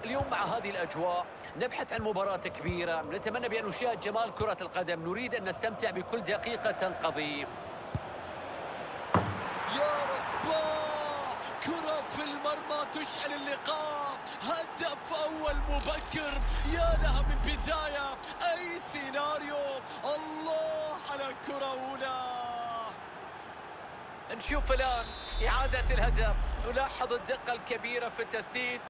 اليوم مع هذه الأجواء نبحث عن مباراة كبيرة، نتمنى بأن نشاهد جمال كرة القدم، نريد أن نستمتع بكل دقيقة تنقضي. يا رباه، كرة في المرمى تشعل اللقاء، هدف أول مبكر، يا لها من بداية، أي سيناريو، الله على كرة أولى. نشوف الآن إعادة الهدف، نلاحظ الدقة الكبيرة في التسديد،